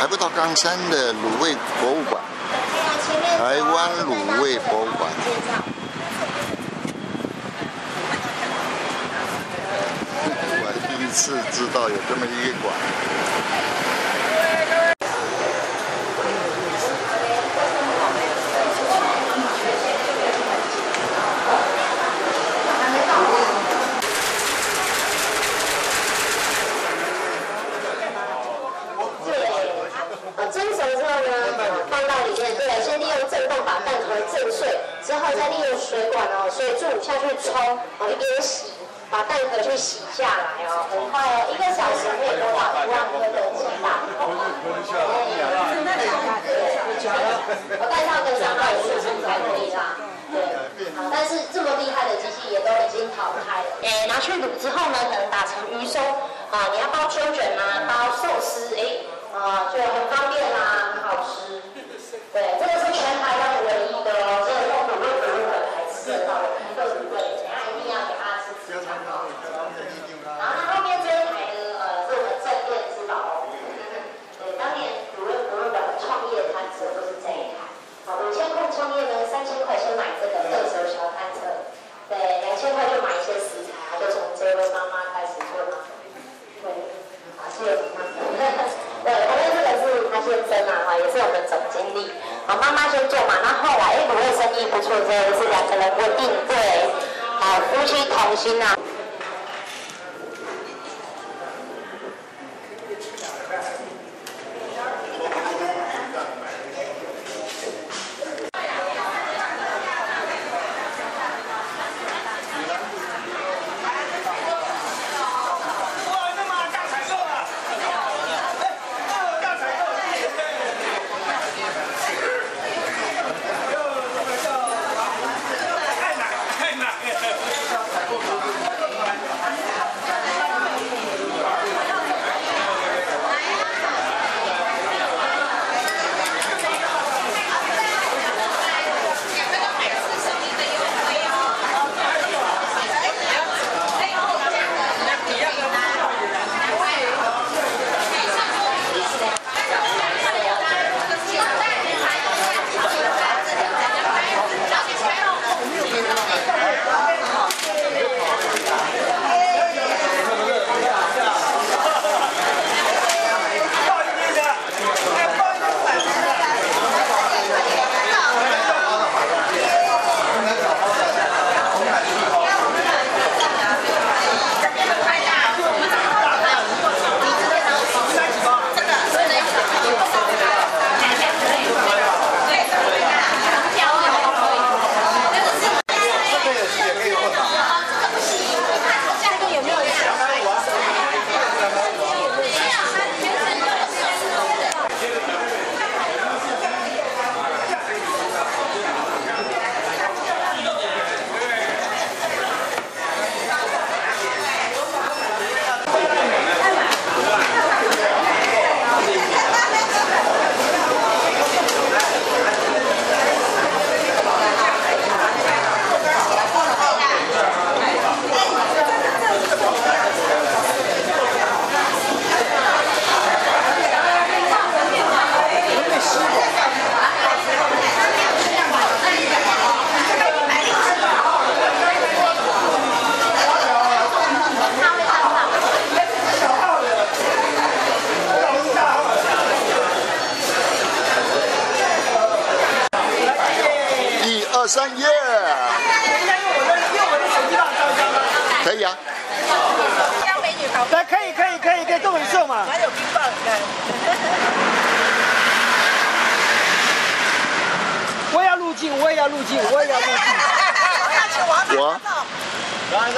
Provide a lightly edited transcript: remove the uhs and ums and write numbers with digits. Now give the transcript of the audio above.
还不到冈山的卤味博物馆，台湾卤味博物馆。我第一次知道有这么一个馆。 蒸熟之后呢，放到里面，对，先利用震动把蛋壳震碎，之后再利用水管水柱下去冲，一边洗，把蛋壳去洗下来很快1个小时可以得到1万颗的鸡蛋。我带上跟上到50分才可以啦。对，但是这么厉害的机器也都已经淘汰了。拿去卤之后呢，可能打成鱼松你要包春卷啊，包寿司，就很方便啦，很好吃。对，这个是全台湾唯一的这个用卤味博物馆才吃得到的一个卤味，等下一定要给大家吃吃看然后它后面这一台呢，是我们正店之宝对，当年卤味博物馆的创业摊车就是这一台。5000块创业呢，3000块先买这个热手小摊车，对，2000块就买一些食材就从这位妈妈开始做嘛。对，谢谢妈妈。对，旁边这个是他先生也是我们总经理。妈妈先做嘛，那后来卤味生意不错之后，就是2个人稳定，对，夫妻同心啊。 1、2、3，耶！可以啊。 江美女好。 来，可以，都很瘦嘛。 还有冰棒， 我也要入镜。 我。